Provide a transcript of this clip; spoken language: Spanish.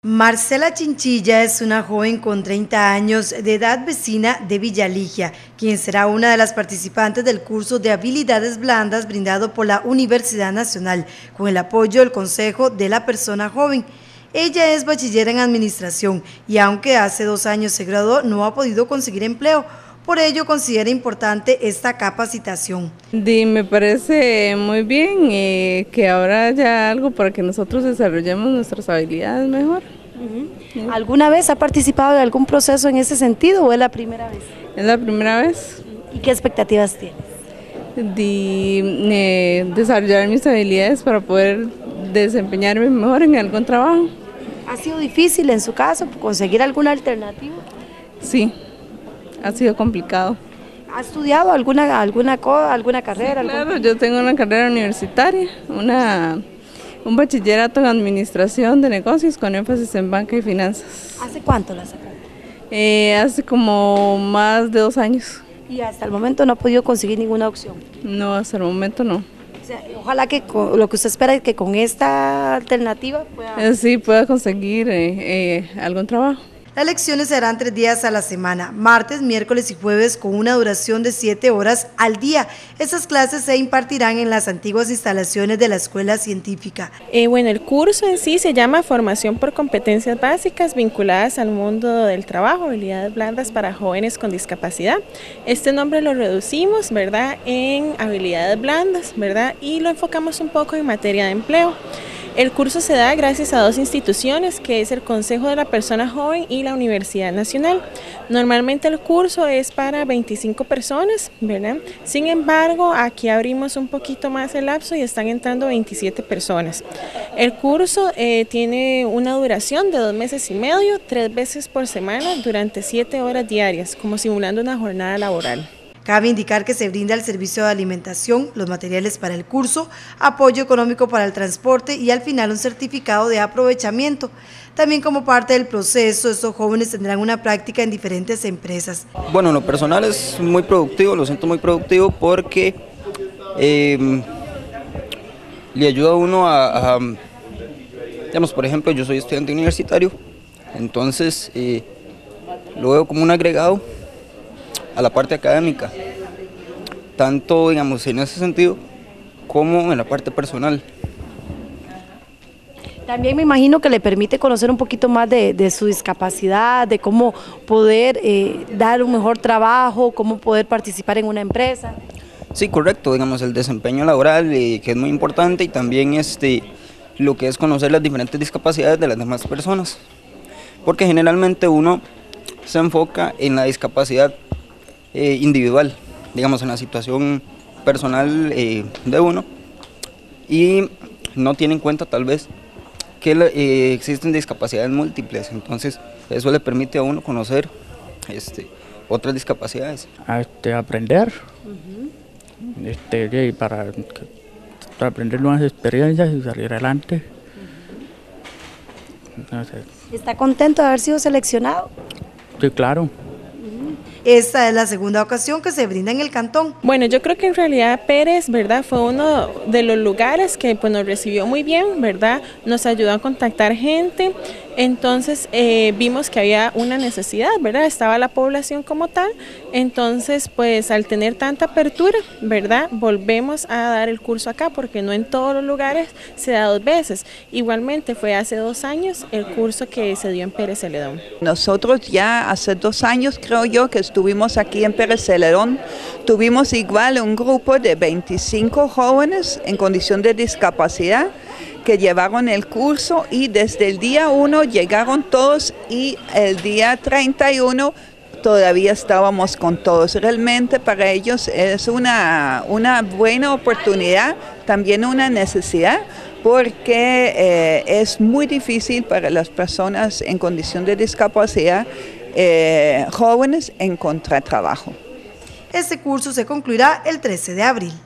Marcela Chinchilla es una joven con 30 años de edad vecina de Villa Ligia, quien será una de las participantes del curso de habilidades blandas brindado por la Universidad Nacional, con el apoyo del Consejo de la Persona Joven. Ella es bachiller en administración y aunque hace 2 años se graduó, no ha podido conseguir empleo. Por ello considera importante esta capacitación. Me parece muy bien que ahora haya algo para que nosotros desarrollemos nuestras habilidades mejor. ¿Alguna vez ha participado de algún proceso en ese sentido o es la primera vez? Es la primera vez. ¿Y qué expectativas tiene? Desarrollar mis habilidades para poder desempeñarme mejor en algún trabajo. ¿Ha sido difícil en su caso conseguir alguna alternativa? Sí, ha sido complicado. ¿Ha estudiado alguna carrera? Sí, claro, yo tengo una carrera universitaria, un bachillerato en administración de negocios con énfasis en banca y finanzas. ¿Hace cuánto la sacaron? Hace como más de 2 años. ¿Y hasta el momento no ha podido conseguir ninguna opción? No, hasta el momento no. O sea, ojalá que lo que usted espera es que con esta alternativa pueda... Sí, pueda conseguir algún trabajo. Las lecciones serán 3 días a la semana, martes, miércoles y jueves, con una duración de 7 horas al día. Estas clases se impartirán en las antiguas instalaciones de la Escuela Científica. Bueno, el curso en sí se llama Formación por Competencias Básicas vinculadas al mundo del trabajo, habilidades blandas para jóvenes con discapacidad. Este nombre lo reducimos, ¿verdad?, en habilidades blandas, ¿verdad?, y lo enfocamos un poco en materia de empleo. El curso se da gracias a 2 instituciones, que es el Consejo de la Persona Joven y la Universidad Nacional. Normalmente el curso es para 25 personas, ¿verdad? Sin embargo, aquí abrimos un poquito más el lapso y están entrando 27 personas. El curso tiene una duración de 2 meses y medio, 3 veces por semana, durante 7 horas diarias, como simulando una jornada laboral. Cabe indicar que se brinda el servicio de alimentación, los materiales para el curso, apoyo económico para el transporte y al final un certificado de aprovechamiento. También como parte del proceso, estos jóvenes tendrán una práctica en diferentes empresas. Bueno, lo personal es muy productivo, lo siento muy productivo porque le ayuda a uno digamos, por ejemplo, yo soy estudiante universitario, entonces lo veo como un agregado a la parte académica, tanto, digamos, en ese sentido, como en la parte personal. También me imagino que le permite conocer un poquito más de su discapacidad, de cómo poder dar un mejor trabajo, cómo poder participar en una empresa. Sí, correcto, digamos, el desempeño laboral, que es muy importante, y también lo que es conocer las diferentes discapacidades de las demás personas, porque generalmente uno se enfoca en la discapacidad individual, digamos, en la situación personal de uno, y no tiene en cuenta tal vez que existen discapacidades múltiples. Entonces eso le permite a uno conocer otras discapacidades. Aprender, para aprender nuevas experiencias y salir adelante. ¿Está contento de haber sido seleccionado? Sí, claro. Esta es la segunda ocasión que se brinda en el cantón. Bueno, yo creo que en realidad Pérez, ¿verdad?, fue uno de los lugares que pues, nos recibió muy bien, ¿verdad?, nos ayudó a contactar gente. Entonces vimos que había una necesidad, ¿verdad?, estaba la población como tal. Entonces, pues al tener tanta apertura, ¿verdad?, volvemos a dar el curso acá, porque no en todos los lugares se da 2 veces. Igualmente fue hace 2 años el curso que se dio en Pérez Celedón. Nosotros ya hace 2 años, creo yo, que estuvimos aquí en Pérez Celedón, tuvimos igual un grupo de 25 jóvenes en condición de discapacidad que llevaron el curso, y desde el día 1 llegaron todos, y el día 31 todavía estábamos con todos. Realmente para ellos es una buena oportunidad, también una necesidad, porque es muy difícil para las personas en condición de discapacidad jóvenes encontrar trabajo. Este curso se concluirá el 13 de abril.